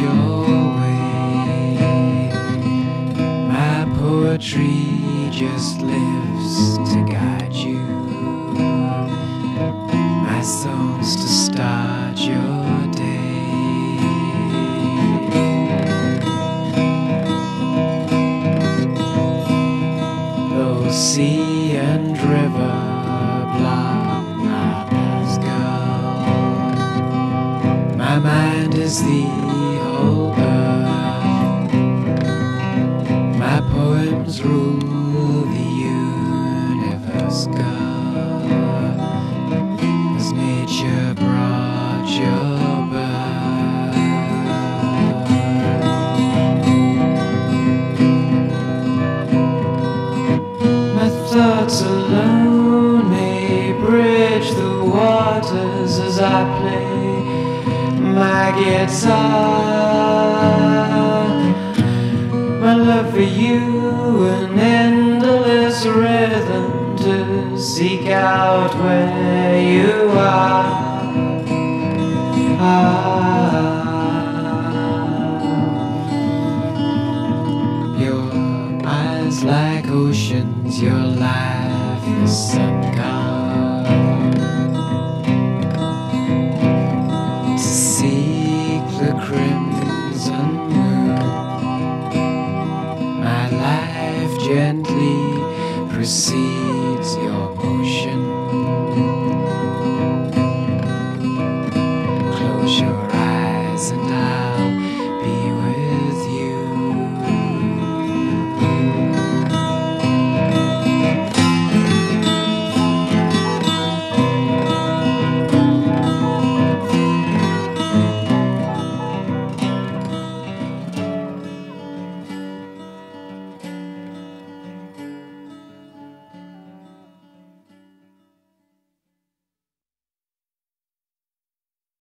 your way. My poetry just lives to guide you, my songs to start your day. Though sea and river block my path, girl, my mind is the whole earth. My poems rule the universe, girl, as nature brought your birth. My thoughts alone may bridge the waters as I play my guitar. My love for you, an endless rhythm to seek out where you are. Your eyes like oceans, your life is sun-carved. To seek the crimson moon, my life gently precedes your motion. Close your eyes and